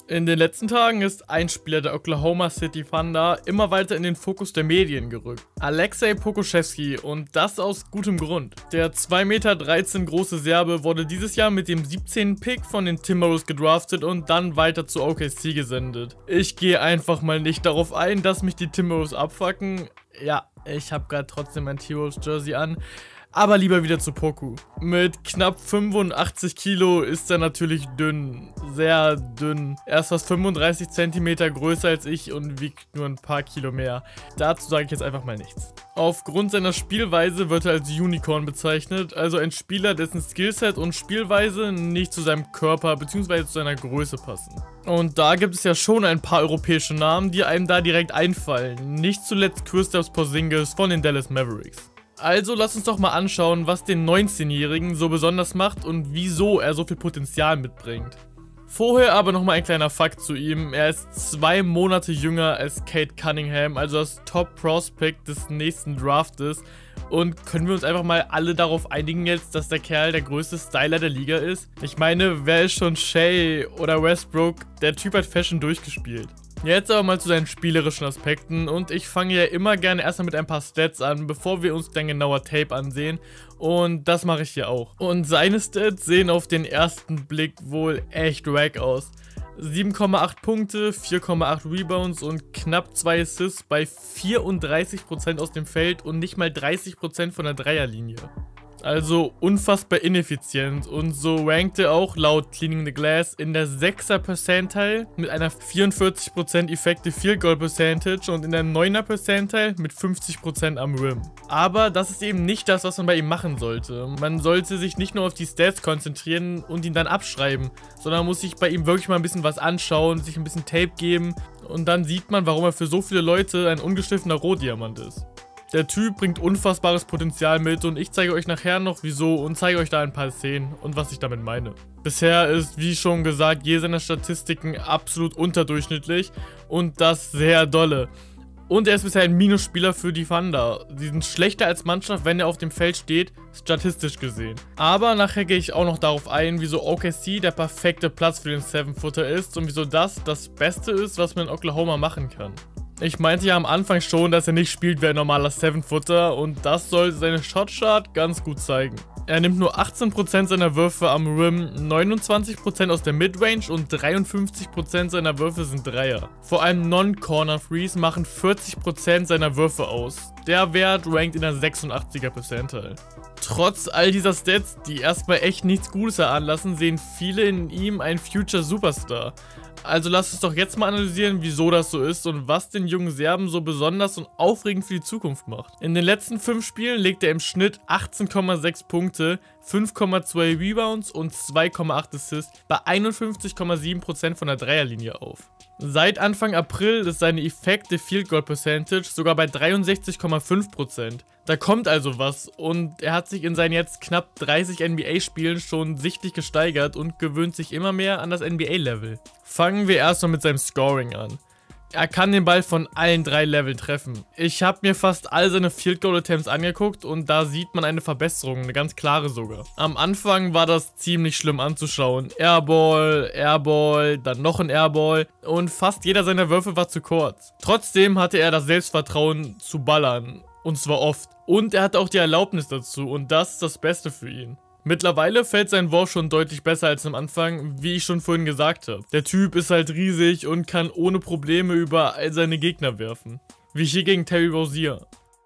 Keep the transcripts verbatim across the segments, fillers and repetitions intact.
In den letzten Tagen ist ein Spieler der Oklahoma City Thunder immer weiter in den Fokus der Medien gerückt. Aleksej Pokusevski, und das aus gutem Grund. Der zwei Meter dreizehn große Serbe wurde dieses Jahr mit dem siebzehnten Pick von den Timberwolves gedraftet und dann weiter zu O K C gesendet. Ich gehe einfach mal nicht darauf ein, dass mich die Timberwolves abfucken. Ja, ich habe gerade trotzdem ein T-Wolves Jersey an. Aber lieber wieder zu Poku. Mit knapp fünfundachtzig Kilo ist er natürlich dünn. Sehr dünn. Er ist fast fünfunddreißig Zentimeter größer als ich und wiegt nur ein paar Kilo mehr. Dazu sage ich jetzt einfach mal nichts. Aufgrund seiner Spielweise wird er als Unicorn bezeichnet, also ein Spieler, dessen Skillset und Spielweise nicht zu seinem Körper bzw. zu seiner Größe passen. Und da gibt es ja schon ein paar europäische Namen, die einem da direkt einfallen. Nicht zuletzt Kristaps Porzingis von den Dallas Mavericks. Also lass uns doch mal anschauen, was den neunzehnjährigen so besonders macht und wieso er so viel Potenzial mitbringt. Vorher aber nochmal ein kleiner Fakt zu ihm. Er ist zwei Monate jünger als Cade Cunningham, also das Top-Prospect des nächsten Draftes. Und können wir uns einfach mal alle darauf einigen jetzt, dass der Kerl der größte Styler der Liga ist? Ich meine, wer ist schon Shea oder Westbrook? Der Typ hat Fashion durchgespielt. Jetzt aber mal zu seinen spielerischen Aspekten, und ich fange ja immer gerne erstmal mit ein paar Stats an, bevor wir uns dann genauer Tape ansehen, und das mache ich hier auch. Und seine Stats sehen auf den ersten Blick wohl echt wack aus. sieben Komma acht Punkte, vier Komma acht Rebounds und knapp zwei Assists bei vierunddreißig Prozent aus dem Feld und nicht mal dreißig Prozent von der Dreierlinie. Also unfassbar ineffizient, und so rankt er auch laut Cleaning the Glass in der sechser Percentile mit einer vierundvierzig Prozent Effective Field Goal Percentage und in der neuner Percentile mit fünfzig Prozent am Rim. Aber das ist eben nicht das, was man bei ihm machen sollte. Man sollte sich nicht nur auf die Stats konzentrieren und ihn dann abschreiben, sondern muss sich bei ihm wirklich mal ein bisschen was anschauen, sich ein bisschen Tape geben, und dann sieht man, warum er für so viele Leute ein ungeschliffener Rohdiamant ist. Der Typ bringt unfassbares Potenzial mit, und ich zeige euch nachher noch wieso und zeige euch da ein paar Szenen und was ich damit meine. Bisher ist, wie schon gesagt, jede seiner Statistiken absolut unterdurchschnittlich, und das sehr dolle. Und er ist bisher ein Minusspieler für die Thunder. Sie sind schlechter als Mannschaft, wenn er auf dem Feld steht, statistisch gesehen. Aber nachher gehe ich auch noch darauf ein, wieso O K C der perfekte Platz für den Seven-Footer ist und wieso das das Beste ist, was man in Oklahoma machen kann. Ich meinte ja am Anfang schon, dass er nicht spielt wie ein normaler Seven-Footer, und das sollte seine Shotchart ganz gut zeigen. Er nimmt nur achtzehn Prozent seiner Würfe am Rim, neunundzwanzig Prozent aus der Midrange und dreiundfünfzig Prozent seiner Würfe sind Dreier. Vor allem Non-Corner-Threes machen vierzig Prozent seiner Würfe aus. Der Wert rankt in der sechsundachtziger Percentile. Trotz all dieser Stats, die erstmal echt nichts Gutes eranlassen, sehen viele in ihm einen Future Superstar. Also lasst uns doch jetzt mal analysieren, wieso das so ist und was den jungen Serben so besonders und aufregend für die Zukunft macht. In den letzten fünf Spielen legt er im Schnitt achtzehn Komma sechs Punkte, fünf Komma zwei Rebounds und zwei Komma acht Assists bei einundfünfzig Komma sieben Prozent von der Dreierlinie auf. Seit Anfang April ist seine Effective Field Goal Percentage sogar bei dreiundsechzig Komma fünf Prozent. Da kommt also was, und er hat sich in seinen jetzt knapp dreißig N B A-Spielen schon sichtlich gesteigert und gewöhnt sich immer mehr an das N B A-Level. Fangen wir erstmal mit seinem Scoring an. Er kann den Ball von allen drei Leveln treffen. Ich habe mir fast all seine Field Goal Attempts angeguckt, und da sieht man eine Verbesserung, eine ganz klare sogar. Am Anfang war das ziemlich schlimm anzuschauen. Airball, Airball, dann noch ein Airball, und fast jeder seiner Würfe war zu kurz. Trotzdem hatte er das Selbstvertrauen zu ballern, und zwar oft. Und er hatte auch die Erlaubnis dazu, und das ist das Beste für ihn. Mittlerweile fällt sein Wurf schon deutlich besser als am Anfang, wie ich schon vorhin gesagt habe. Der Typ ist halt riesig und kann ohne Probleme über all seine Gegner werfen. Wie hier gegen Terry Rozier.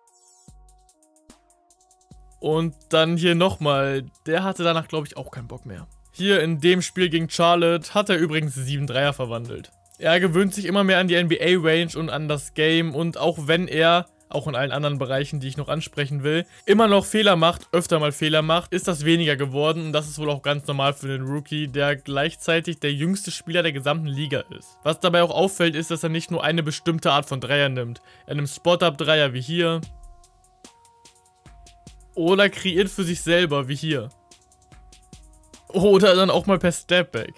Und dann hier nochmal, der hatte danach glaube ich auch keinen Bock mehr. Hier in dem Spiel gegen Charlotte hat er übrigens sieben Dreier verwandelt. Er gewöhnt sich immer mehr an die N B A-Range und an das Game, und auch wenn er, auch in allen anderen Bereichen, die ich noch ansprechen will, immer noch Fehler macht, öfter mal Fehler macht, ist das weniger geworden, und das ist wohl auch ganz normal für den Rookie, der gleichzeitig der jüngste Spieler der gesamten Liga ist. Was dabei auch auffällt, ist, dass er nicht nur eine bestimmte Art von Dreier nimmt. Er nimmt Spot-Up-Dreier wie hier, oder kreiert für sich selber wie hier, oder dann auch mal per Stepback.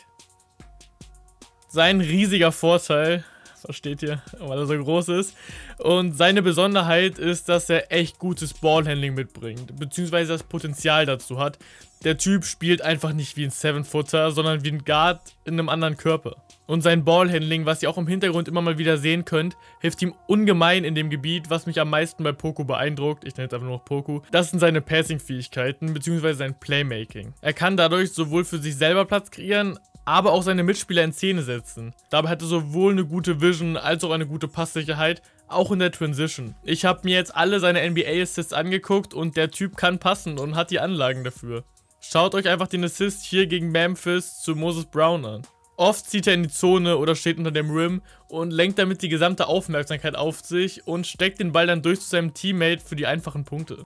Sein riesiger Vorteil, versteht ihr, weil er so groß ist. Und seine Besonderheit ist, dass er echt gutes Ballhandling mitbringt, beziehungsweise das Potenzial dazu hat. Der Typ spielt einfach nicht wie ein Seven-Footer, sondern wie ein Guard in einem anderen Körper. Und sein Ballhandling, was ihr auch im Hintergrund immer mal wieder sehen könnt, hilft ihm ungemein in dem Gebiet, was mich am meisten bei Poku beeindruckt. Ich nenne es einfach nur noch Poku. Das sind seine Passing-Fähigkeiten bzw. sein Playmaking. Er kann dadurch sowohl für sich selber Platz kreieren, aber auch seine Mitspieler in Szene setzen. Dabei hat er sowohl eine gute Vision als auch eine gute Passsicherheit, auch in der Transition. Ich habe mir jetzt alle seine N B A-Assists angeguckt und der Typ kann passen und hat die Anlagen dafür. Schaut euch einfach den Assist hier gegen Memphis zu Moses Brown an. Oft zieht er in die Zone oder steht unter dem Rim und lenkt damit die gesamte Aufmerksamkeit auf sich und steckt den Ball dann durch zu seinem Teammate für die einfachen Punkte.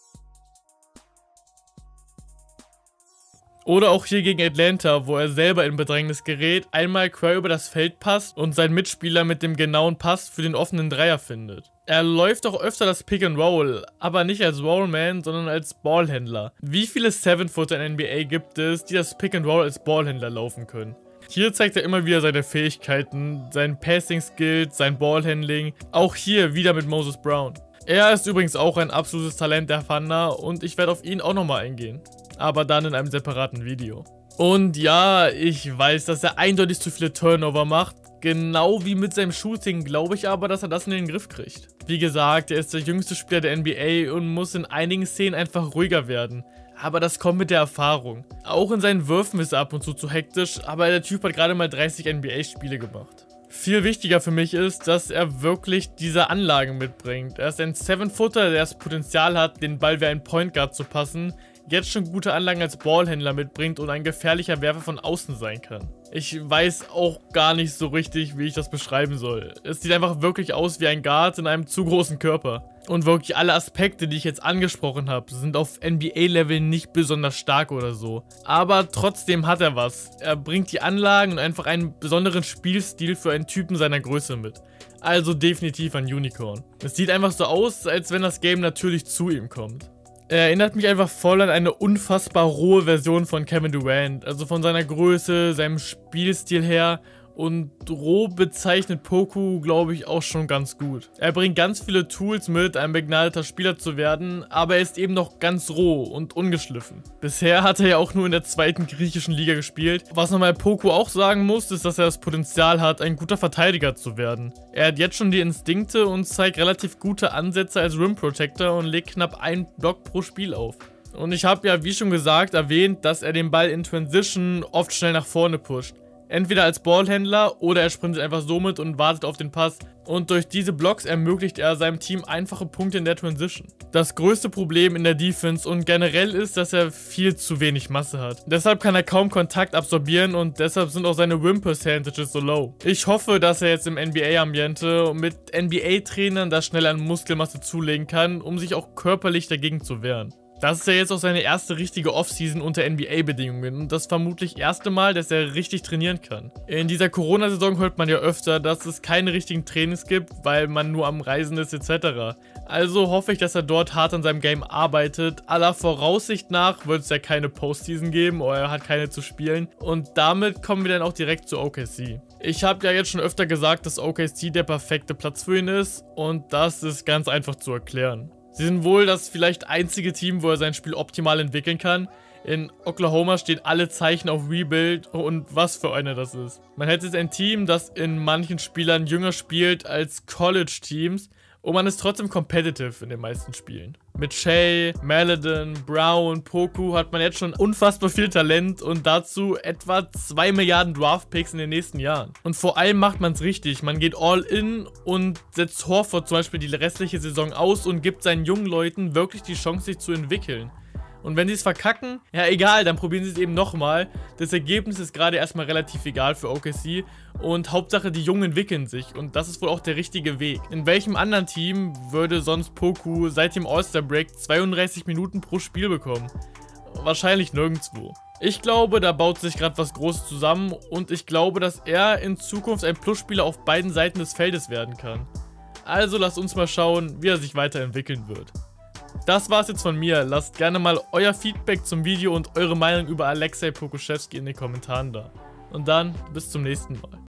Oder auch hier gegen Atlanta, wo er selber in Bedrängnis gerät, einmal quer über das Feld passt und seinen Mitspieler mit dem genauen Pass für den offenen Dreier findet. Er läuft auch öfter das Pick and Roll, aber nicht als Rollman, sondern als Ballhändler. Wie viele Seven-Footer in N B A gibt es, die das Pick and Roll als Ballhändler laufen können? Hier zeigt er immer wieder seine Fähigkeiten, seinen Passing-Skills, sein Ballhandling, auch hier wieder mit Moses Brown. Er ist übrigens auch ein absolutes Talent der Thunder und ich werde auf ihn auch nochmal eingehen. Aber dann in einem separaten Video. Und ja, ich weiß, dass er eindeutig zu viele Turnover macht. Genau wie mit seinem Shooting glaube ich aber, dass er das in den Griff kriegt. Wie gesagt, er ist der jüngste Spieler der N B A und muss in einigen Szenen einfach ruhiger werden. Aber das kommt mit der Erfahrung. Auch in seinen Würfen ist er ab und zu zu hektisch, aber der Typ hat gerade mal dreißig N B A-Spiele gemacht. Viel wichtiger für mich ist, dass er wirklich diese Anlagen mitbringt. Er ist ein Seven-Footer, der das Potenzial hat, den Ball wie ein Point Guard zu passen, jetzt schon gute Anlagen als Ballhändler mitbringt und ein gefährlicher Werfer von außen sein kann. Ich weiß auch gar nicht so richtig, wie ich das beschreiben soll. Es sieht einfach wirklich aus wie ein Guard in einem zu großen Körper. Und wirklich alle Aspekte, die ich jetzt angesprochen habe, sind auf N B A-Level nicht besonders stark oder so. Aber trotzdem hat er was. Er bringt die Anlagen und einfach einen besonderen Spielstil für einen Typen seiner Größe mit. Also definitiv ein Unicorn. Es sieht einfach so aus, als wenn das Game natürlich zu ihm kommt. Er erinnert mich einfach voll an eine unfassbar rohe Version von Kevin Durant. Also von seiner Größe, seinem Spielstil her. Und roh bezeichnet Poku, glaube ich, auch schon ganz gut. Er bringt ganz viele Tools mit, ein begnadeter Spieler zu werden, aber er ist eben noch ganz roh und ungeschliffen. Bisher hat er ja auch nur in der zweiten griechischen Liga gespielt. Was man bei Poku auch sagen muss, ist, dass er das Potenzial hat, ein guter Verteidiger zu werden. Er hat jetzt schon die Instinkte und zeigt relativ gute Ansätze als Rim Protector und legt knapp einen Block pro Spiel auf. Und ich habe ja, wie schon gesagt, erwähnt, dass er den Ball in Transition oft schnell nach vorne pusht. Entweder als Ballhändler oder er sprintet einfach so mit und wartet auf den Pass. Und durch diese Blocks ermöglicht er seinem Team einfache Punkte in der Transition. Das größte Problem in der Defense und generell ist, dass er viel zu wenig Masse hat. Deshalb kann er kaum Kontakt absorbieren und deshalb sind auch seine Win Percentages so low. Ich hoffe, dass er jetzt im N B A-Ambiente mit N B A-Trainern das schnell an Muskelmasse zulegen kann, um sich auch körperlich dagegen zu wehren. Das ist ja jetzt auch seine erste richtige Offseason unter N B A-Bedingungen und das vermutlich erste Mal, dass er richtig trainieren kann. In dieser Corona-Saison hört man ja öfter, dass es keine richtigen Trainings gibt, weil man nur am Reisen ist et cetera. Also hoffe ich, dass er dort hart an seinem Game arbeitet. Aller Voraussicht nach wird es ja keine Postseason geben oder er hat keine zu spielen und damit kommen wir dann auch direkt zu O K C. Ich habe ja jetzt schon öfter gesagt, dass O K C der perfekte Platz für ihn ist und das ist ganz einfach zu erklären. Sie sind wohl das vielleicht einzige Team, wo er sein Spiel optimal entwickeln kann. In Oklahoma stehen alle Zeichen auf Rebuild und was für eine das ist. Man hätte jetzt ein Team, das in manchen Spielern jünger spielt als College-Teams und man ist trotzdem competitive in den meisten Spielen. Mit Shai, Maledon, Brown, Poku hat man jetzt schon unfassbar viel Talent und dazu etwa zwei Milliarden Draft-Picks in den nächsten Jahren. Und vor allem macht man es richtig. Man geht all in und setzt Horford zum Beispiel die restliche Saison aus und gibt seinen jungen Leuten wirklich die Chance, sich zu entwickeln. Und wenn sie es verkacken, ja egal, dann probieren sie es eben nochmal. Das Ergebnis ist gerade erstmal relativ egal für O K C und Hauptsache die Jungen entwickeln sich und das ist wohl auch der richtige Weg. In welchem anderen Team würde sonst Poku seit dem All-Star-Break zweiunddreißig Minuten pro Spiel bekommen? Wahrscheinlich nirgendwo. Ich glaube, da baut sich gerade was Großes zusammen und ich glaube, dass er in Zukunft ein Plusspieler auf beiden Seiten des Feldes werden kann. Also lasst uns mal schauen, wie er sich weiterentwickeln wird. Das war's jetzt von mir. Lasst gerne mal euer Feedback zum Video und eure Meinung über Aleksej Pokusewski in den Kommentaren da. Und dann bis zum nächsten Mal.